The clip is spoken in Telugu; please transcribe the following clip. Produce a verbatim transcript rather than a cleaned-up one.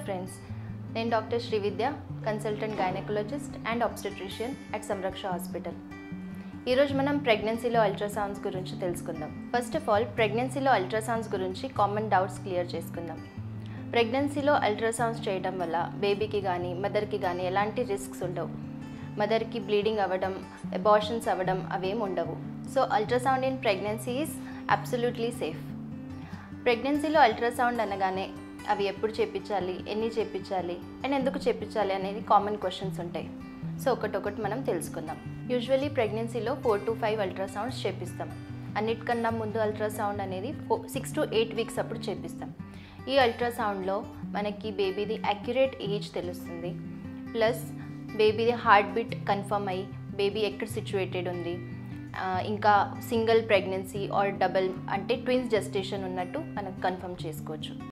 friends. నేను doctor Srividya, consultant gynaecologist and obstetrician at Samraksha hospital. ఈరోజు మనం ప్రెగ్నెన్సీలో అల్ట్రాసౌండ్స్ గురించి తెలుసుకుందాం. ఫస్ట్ ఆఫ్ ఆల్ ప్రెగ్నెన్సీలో అల్ట్రాసౌండ్స్ గురించి కామన్ డౌట్స్ క్లియర్ చేసుకుందాం. ప్రెగ్నెన్సీలో అల్ట్రాసౌండ్స్ చేయడం వల్ల బేబీకి కానీ మదర్కి కానీ ఎలాంటి రిస్క్స్ ఉండవు. మదర్కి బ్లీడింగ్ అవ్వడం, అబార్షన్స్ అవ్వడం అవేం ఉండవు. So ultrasound in pregnancy is absolutely safe. ప్రెగ్నెన్సీలో అల్ట్రాసౌండ్ అనగానే అవి ఎప్పుడు చేయించాలి, ఎన్ని చేయించాలి అండ్ ఎందుకు చేయించాలి అనేది కామన్ క్వశ్చన్స్ ఉంటాయి. సో ఒకటొకటి మనం తెలుసుకుందాం. యూజువల్లీ ప్రెగ్నెన్సీలో ఫోర్ టు ఫైవ్ అల్ట్రాసౌండ్స్ చేపిస్తాం. అన్నిటికన్నా ముందు అల్ట్రాసౌండ్ అనేది ఫో సిక్స్ టు ఎయిట్ వీక్స్ అప్పుడు చేపిస్తాం. ఈ అల్ట్రాసౌండ్లో మనకి బేబీది అక్యురేట్ ఏజ్ తెలుస్తుంది, ప్లస్ బేబీది హార్ట్ బీట్ కన్ఫర్మ్ అయ్యి బేబీ ఎక్కడ సిచ్యువేటెడ్ ఉంది, ఇంకా సింగిల్ ప్రెగ్నెన్సీ ఆర్ డబుల్ అంటే ట్విన్స్ జెస్టేషన్ ఉన్నట్టు మనం కన్ఫర్మ్ చేసుకోవచ్చు.